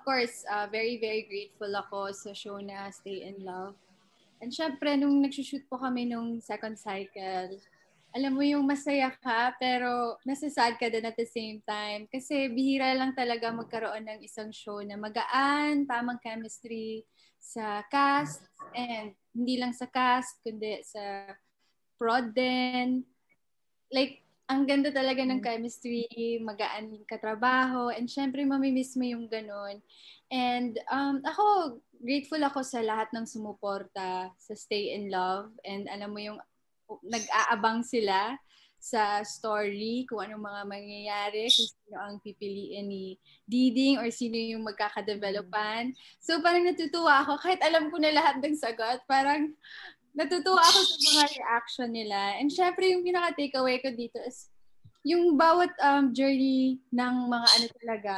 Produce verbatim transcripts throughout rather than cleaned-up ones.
course, uh, very, very grateful ako sa show na Stay in Love. And syempre, nung nagsushoot po kami nung second cycle, alam mo yung masaya ka, pero nasasad ka din at the same time. Kasi bihira lang talaga magkaroon ng isang show na magaan, tamang chemistry sa cast, and hindi lang sa cast, kundi sa prod din. Like, ang ganda talaga ng chemistry, magaan yung katrabaho, and syempre mamimiss mo yung ganun. And um, ako, grateful ako sa lahat ng sumuporta sa Stay in Love, and alam mo yung nag-aabang sila sa story, kung anong mga mangyayari, kung sino ang pipiliin ni Diding or sino yung magkakadevelopan. So parang natutuwa ako, kahit alam ko na lahat ng sagot, parang natutuwa ako sa mga reaction nila. And syempre yung pinaka-takeaway ko dito is yung bawat um, journey ng mga ano talaga,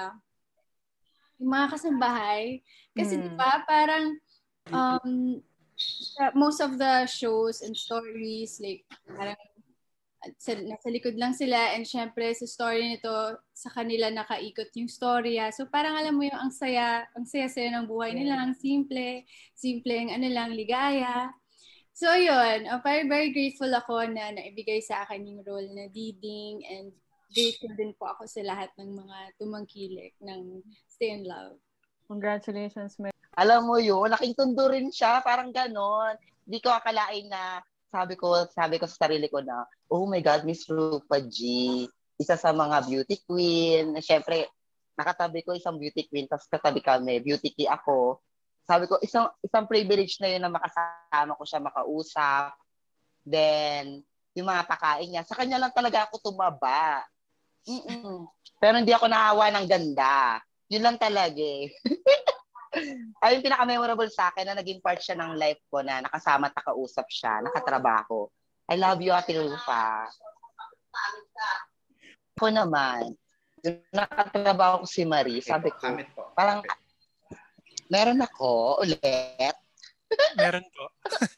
yung mga kasambahay. Kasi hmm. diba parang um, most of the shows and stories, like, parang sa, nasa likod lang sila, and syempre sa story nito, sa kanila nakaikot yung storya. So parang alam mo yung ang saya, ang saya-saya ng buhay nila, ang simple, simple ang ano lang, ligaya. So yun, uh, very, very grateful ako na naibigay sa akin yung role na Diding, and grateful din po ako sa lahat ng mga tumangkilik ng Stay in Love. Congratulations, Mary. Alam mo yun, laking tundo rin siya, parang ganon. Hindi ko akalain na, sabi ko, sabi ko sa sarili ko na, oh my God, Miss Rupa G, isa sa mga beauty queen. Siyempre, nakatabi ko isang beauty queen, tapos katabi kami, beauty key ako. Sabi ko, isang isang privilege na yun na makasama ko siya, makausap. Then, yung mga pakain niya, sa kanya lang talaga ako tumaba. Mm-mm. Pero hindi ako naawa ng ganda. Yun lang talaga eh. Ay, yung pinaka-memorable sa akin na naging part siya ng life ko na nakasama at nakausap siya, nakatrabaho. I love you, Ate Rufa. Ako naman, nakatrabaho ko si Marie, sabi ko, parang, meron ako ulit. Meron po.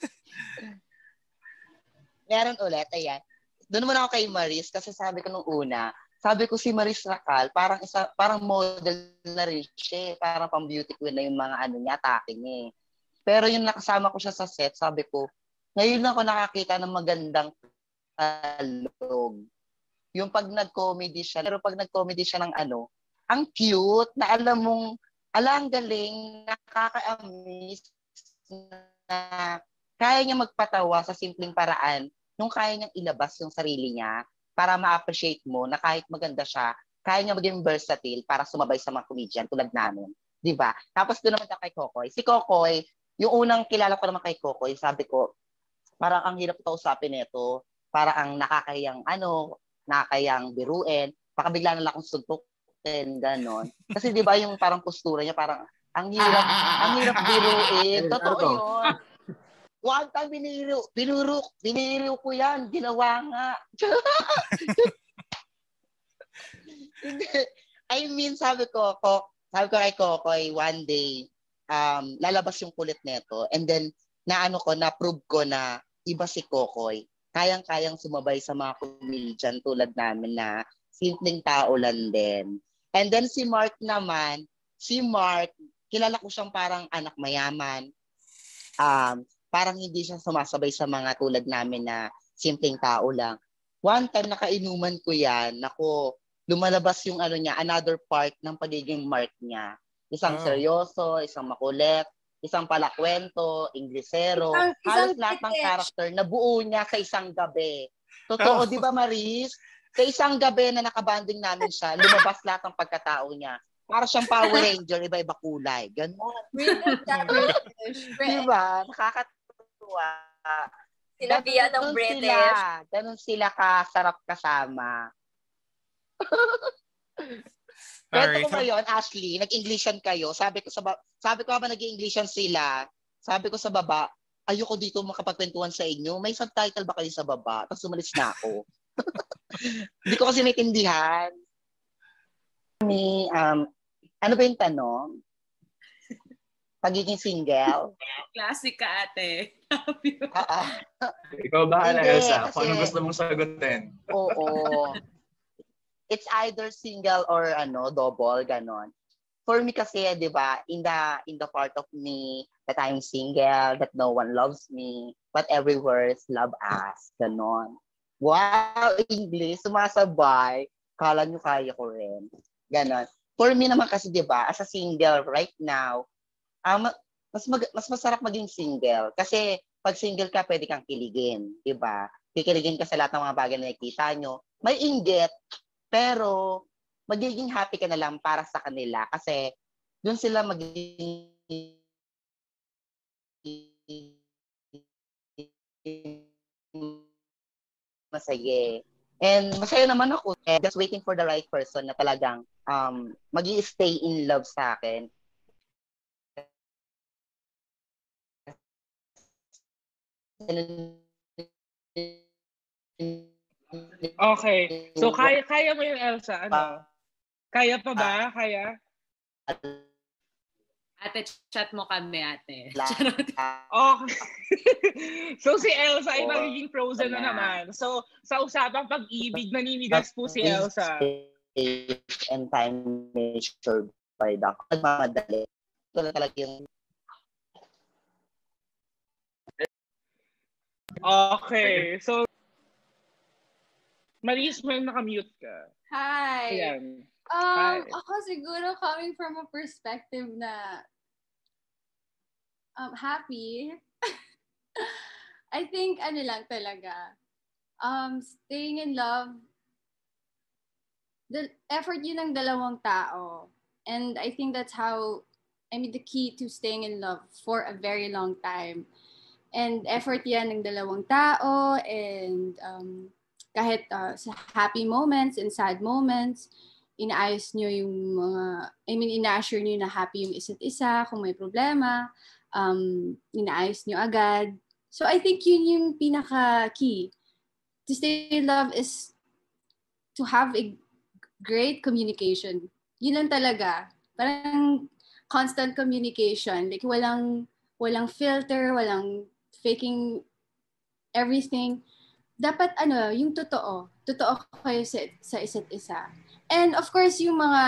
Meron ulit, ayan. Doon muna ako kay Maris kasi sabi ko nung una, sabi ko si Maris Racal, parang isa parang model na rin siya, parang pang beauty queen na yung mga ano niya, atake niya eh. Pero yung nakasama ko siya sa set, sabi ko, ngayon lang ako nakakita ng magandang talog. Yung pag nag-comedy siya, pero pag nag-comedy siya ng ano, ang cute na alam mong, ala ang galing, nakaka-amaze na kaya niya magpatawa sa simpleng paraan nung kaya niyang ilabas yung sarili niya para ma-appreciate mo na kahit maganda siya, kaya niya maging versatile para sumabay sa mga comedian tulad namin. Diba? Tapos doon naman tayo kay Kokoy. Si Kokoy, yung unang kilala ko naman kay Kokoy, sabi ko, parang ang hirap kausapin nito, parang ang nakakayang ano, nakakayang biruin, baka bigla na lang akong suntukin, ganon. Kasi di ba yung parang postura niya, parang ang hirap, ang hirap biruin. Totoo yun. One time biniro, binuro, biniro ko yan, ginawa nga. I mean, sabi ko, ko, sabi ko kay Kokoy, one day, um, lalabas yung kulit neto, and then, naano ko, na-prove ko na iba si Kokoy. Kayang-kayang sumabay sa mga comedian tulad namin na simpleng tao lang din. And then si Mark naman, si Mark, kilala ko siyang parang anak mayaman. Um, parang hindi siya sumasabay sa mga tulad namin na simpleng tao lang. One time nakainuman ko yan, nako, lumalabas yung ano niya, another part ng pagiging Mark niya. Isang oh. seryoso, isang makulit, isang palakwento, Inglesero, isang, halos isang lahat ng character na buo niya sa isang gabi. Totoo, oh. di ba Maris? Sa isang gabi na nakabanding namin siya, lumabas lahat ng pagkatao niya. Para siyang Power Ranger, iba-iba kulay. Ganon. Di ba? Nakakatuwa. Sila biya ng British. Sila. Ganon sila kasarap kasama. Kwento ko ngayon, Ashley, nag-Englishan kayo. Sabi ko sa ba- sabi ko habang nag-Englishan sila, sabi ko sa baba, ayoko dito makapagkwentuhan sa inyo. May subtitle ba kayo sa baba? Tapos umalis na ako. Hindi ko kasi naintindihan. Ni, um, ano ba yung tanong? Pagiging single? Classic ka, ate. uh, Ikaw bahala, Elsa. Kung ano gusto mong sagutin. Oo. It's either single or ano, double, ganon. for me kasi, di ba, in the, in the part of me, that I'm single, that no one loves me, but everywhere is love us. Ganon. Wow, English, sumasabay. Kala nyo kaya ko rin. Ganon. For me naman kasi, di ba, as a single right now, um, mas, mag, mas masarap maging single. Kasi pag single ka, pwede kang kiligin. Di ba? Kikiligin ka sa lahat ng mga bagay na nakikita nyo. May inggit, pero magiging happy ka na lang para sa kanila kasi doon sila magiging masaya. And masaya naman ako. Eh, just waiting for the right person na talagang um, magi-stay in love sa akin. Okay. So, kaya, kaya mo yung Elsa, ano? Kaya pa ba? Kaya? Ate, chat mo kami, ate. Okay. So, si Elsa ay magiging frozen na naman. So, sa usapang pag-ibig, naninigas po si Elsa. And time measured by the madali. Ito na talaga yung okay. So, Maris, may nakamute ka. Hi. Ayan. Um, Hi. ako siguro coming from a perspective na um, happy. I think ano lang talaga. Um, staying in love, the effort yun ng dalawang tao. And I think that's how, I mean, the key to staying in love for a very long time. And effort yan ng dalawang tao and um, kahit uh, sa happy moments and sad moments, inaayos nyo yung mga, I mean, ina-assure nyo na happy yung isa't isa, kung may problema, um, inaayos nyo agad. So I think yun yung pinaka-key. To stay in love is to have a great communication. Yun lang talaga. Parang constant communication. Like walang, walang filter, walang faking everything. Dapat ano, yung totoo. Totoo kayo sa, sa isa't isa. And of course, yung mga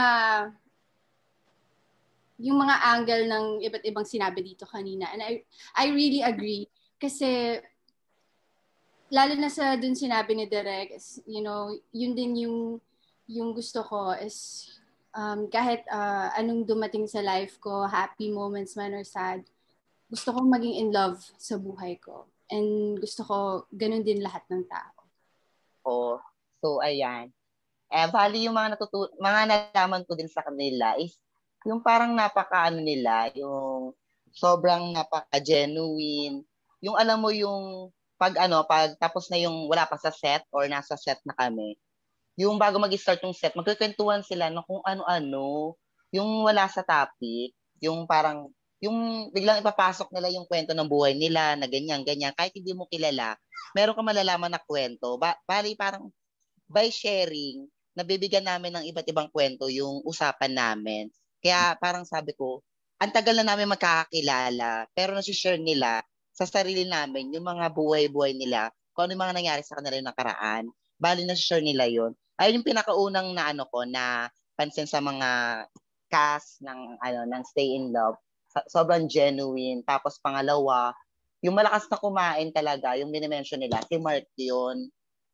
yung mga angle ng iba't ibang sinabi dito kanina. And I I really agree kasi lalo na sa dun sinabi ni Derek, you know, yun din yung yung gusto ko is um, kahit uh, anong dumating sa life ko, happy moments man or sad, gusto kong maging in love sa buhay ko. And gusto ko ganun din lahat ng tao. Oh, so ayan. Eh, bali yung mga natutu- mga nalaman ko din sa kanila is yung parang napaka ano nila, yung sobrang napaka-genuine. Yung alam mo yung pag ano, pag tapos na yung wala pa sa set or nasa set na kami. Yung bago mag-start yung set, magkukwentuhan sila ng kung ano-ano, yung wala sa topic, yung parang yung biglang ipapasok nila yung kwento ng buhay nila na ganyan, ganyan. Kahit hindi mo kilala, meron ka malalaman na kwento. Ba- bali parang by sharing, nabibigyan namin ng iba't ibang kwento yung usapan namin. Kaya parang sabi ko, ang tagal na namin magkakakilala, pero nasi-share nila sa sarili namin yung mga buhay-buhay nila, kung ano yung mga nangyari sa kanila yung nakaraan. Bali nasi-share nila yun. Ayun yung pinakaunang na ano ko na pansin sa mga cast ng ano ng Stay in Love. Sobrang genuine. Tapos pangalawa, yung malakas na kumain talaga, yung minimension nila, si Mark yun.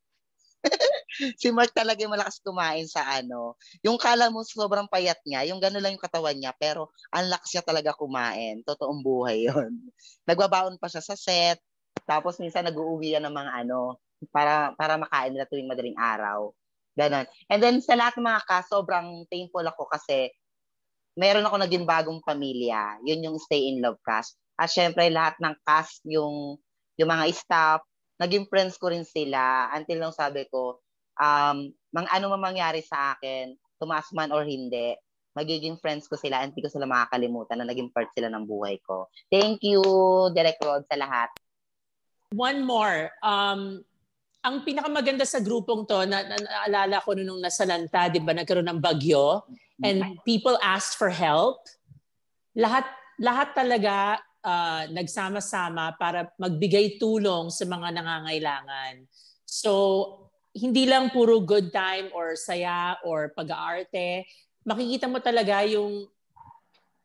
Si Mark talaga yung malakas kumain sa ano. Yung kala mo sobrang payat niya, yung gano'n lang yung katawan niya, pero ang lakas niya talaga kumain. Totoong buhay yon. Nagbabaon pa siya sa set, tapos minsan nag-uuwi yan ng mga ano, para para makain nila tuwing madaling araw. Ganon. And then sa lahat ng mga cast, sobrang thankful ako kasi meron ako naging bagong pamilya. Yun yung Stay in Love cast. At syempre lahat ng cast, yung, yung mga staff, naging friends ko rin sila until nung sabi ko, um, mang ano man mangyari sa akin, tumaas man or hindi, magiging friends ko sila, hindi ko sila makakalimutan na naging part sila ng buhay ko. Thank you, Direk Rod, sa lahat. One more. Um, ang pinakamaganda sa grupong to, na, na naalala ko nung nasa Lanta, di ba, nagkaroon ng bagyo, and people asked for help. Lahat, lahat talaga uh, nagsama-sama para magbigay tulong sa mga nangangailangan. So, hindi lang puro good time or saya or pag-aarte. Makikita mo talaga yung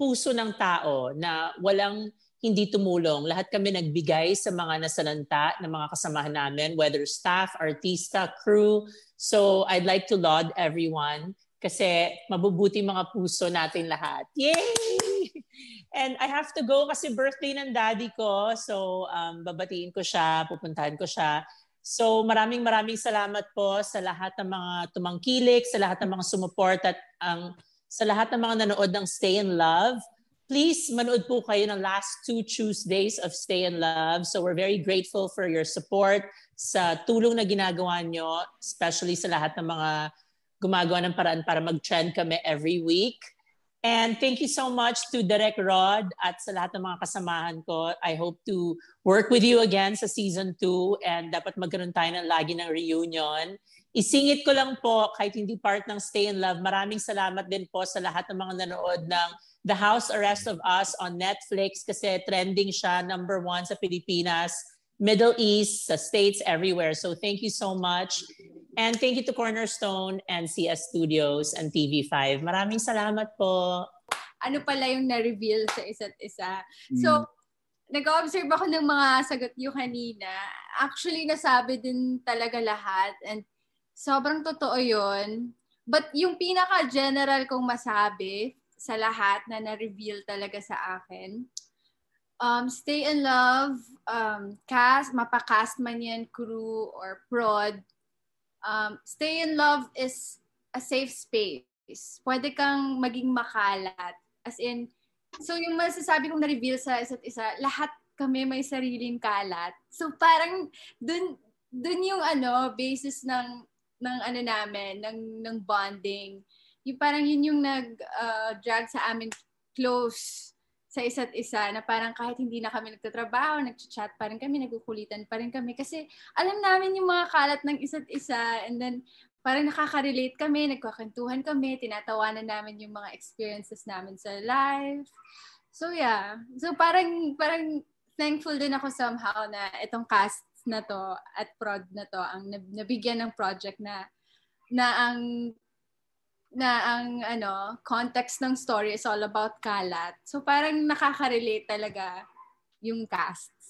puso ng tao na walang hindi tumulong. Lahat kami nagbigay sa mga nasalanta ng mga kasamahan namin, whether staff, artista, crew. So I'd like to laud everyone kasi mabubuti mga puso natin lahat. Yay! And I have to go kasi birthday ng daddy ko. So um, babatiin ko siya, pupuntahan ko siya. So maraming maraming salamat po sa lahat ng mga tumangkilik, sa lahat ng mga sumuport at ang sa lahat ng mga nanood ng Stay in Love. Please, manood po kayo ng last two Tuesdays of Stay in Love. So we're very grateful for your support sa tulong na ginagawa nyo, especially sa lahat ng mga gumagawa ng paraan para mag-trend kami every week. And thank you so much to Direk Rod at sa lahat ng mga kasamahan ko. I hope to work with you again sa season two and dapat magkaroon tayo ng lagi ng reunion. Isingit ko lang po, kahit hindi part ng Stay in Love, maraming salamat din po sa lahat ng mga nanood ng The House Arrest of Us on Netflix kasi trending siya, number one sa Pilipinas, Middle East, sa States, everywhere. So thank you so much. And thank you to Cornerstone and C S Studios and T V five. Maraming salamat po. Ano pala yung na-reveal sa isa't isa. So, mm. nag-observe ako ng mga sagot nyo kanina. Actually, nasabi din talaga lahat. And sobrang totoo yun. But yung pinaka-general kong masabi sa lahat na na-reveal talaga sa akin, um, Stay in Love, um, cast, mapakast man yan, crew or prod, um, Stay in Love is a safe space. Pwede kang maging makalat. As in, so yung masasabi kong na-reveal sa isa't isa, lahat kami may sariling kalat. So parang dun, dun yung ano, basis ng, ng ano namin, ng, ng bonding. Yung parang yun yung nag-drag uh, sa amin close sa isa't isa na parang kahit hindi na kami nagtatrabaho, nag-chat pa rin kami, nagkukulitan pa rin kami kasi alam namin yung mga kalat ng isa't isa and then parang nakaka-relate kami, nagkakwentuhan kami, tinatawanan namin yung mga experiences namin sa life. So yeah, so parang parang thankful din ako somehow na itong cast na to at prod na to ang nabigyan ng project na na ang na ang ano, context ng story is all about kalat. So parang nakaka-relate talaga yung cast